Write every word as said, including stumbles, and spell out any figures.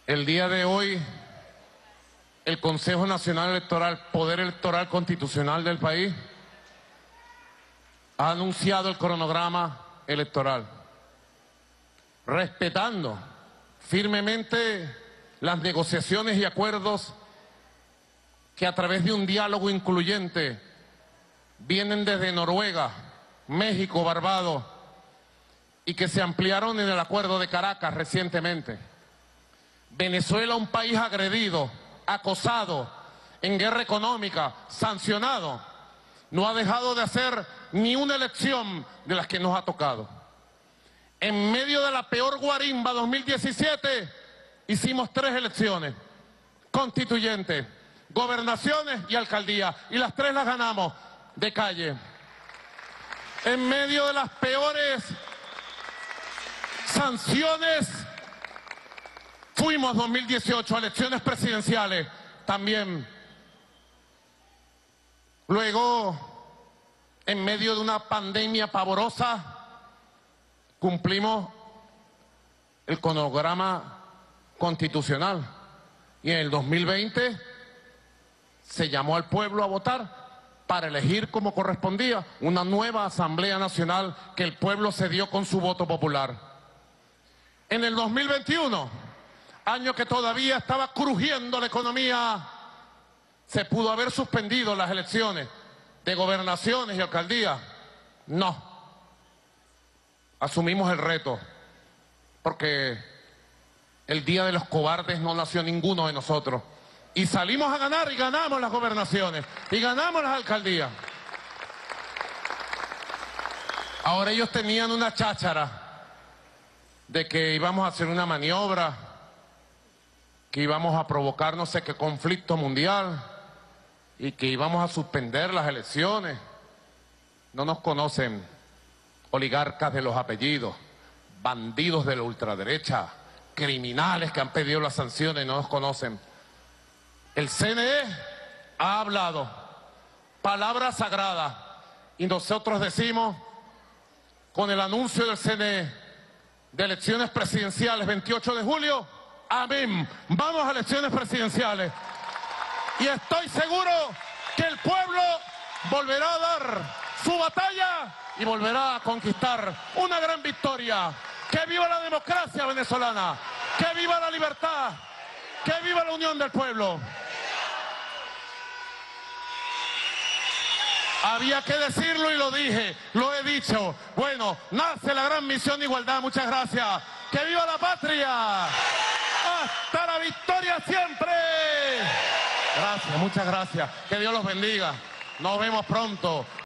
El día de hoy, el Consejo Nacional Electoral, Poder Electoral Constitucional del país, ha anunciado el cronograma electoral, respetando firmemente las negociaciones y acuerdos que a través de un diálogo incluyente vienen desde Noruega, México, Barbados, y que se ampliaron en el Acuerdo de Caracas recientemente. Venezuela, un país agredido, acosado, en guerra económica, sancionado, no ha dejado de hacer ni una elección de las que nos ha tocado. En medio de la peor guarimba dos mil diecisiete, hicimos tres elecciones constituyentes, gobernaciones y alcaldías, y las tres las ganamos de calle. En medio de las peores sanciones, fuimos dos mil dieciocho a elecciones presidenciales también. Luego, en medio de una pandemia pavorosa, cumplimos el cronograma constitucional. Y en el dos mil veinte se llamó al pueblo a votar para elegir como correspondía una nueva Asamblea Nacional que el pueblo se dio con su voto popular. En el dos mil veintiuno, año que todavía estaba crujiendo la economía, se pudo haber suspendido las elecciones de gobernaciones y alcaldías. No. Asumimos el reto, porque el día de los cobardes no nació ninguno de nosotros. Y salimos a ganar y ganamos las gobernaciones y ganamos las alcaldías. Ahora ellos tenían una cháchara de que íbamos a hacer una maniobra, que íbamos a provocar no sé qué conflicto mundial y que íbamos a suspender las elecciones. No nos conocen, oligarcas de los apellidos, bandidos de la ultraderecha, criminales que han pedido las sanciones, no nos conocen. El C N E ha hablado palabras sagradas y nosotros decimos, con el anuncio del C N E de elecciones presidenciales veintiocho de julio, amén, vamos a elecciones presidenciales. Y estoy seguro que el pueblo volverá a dar su batalla y volverá a conquistar una gran victoria. ¡Que viva la democracia venezolana! ¡Que viva la libertad! ¡Que viva la unión del pueblo! Había que decirlo y lo dije, lo he dicho. Bueno, nace la gran misión de igualdad. Muchas gracias. ¡Que viva la patria! ¡Hasta la victoria siempre! Gracias, muchas gracias. Que Dios los bendiga. Nos vemos pronto.